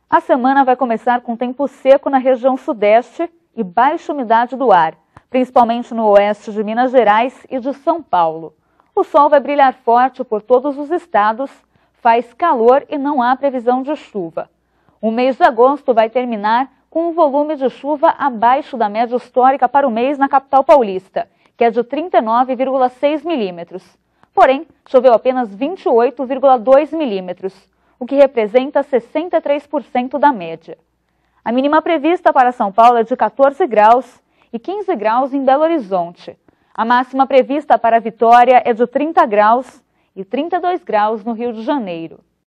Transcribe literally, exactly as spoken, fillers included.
A semana vai começar com tempo seco na região sudeste e baixa umidade do ar, principalmente no oeste de Minas Gerais e de São Paulo. O sol vai brilhar forte por todos os estados, faz calor e não há previsão de chuva. O mês de agosto vai terminar com um volume de chuva abaixo da média histórica para o mês na capital paulista, que é de trinta e nove vírgula seis milímetros. Porém, choveu apenas vinte e oito vírgula dois milímetros, o que representa sessenta e três por cento da média. A mínima prevista para São Paulo é de quatorze graus e quinze graus em Belo Horizonte. A máxima prevista para Vitória é de trinta graus e trinta e dois graus no Rio de Janeiro.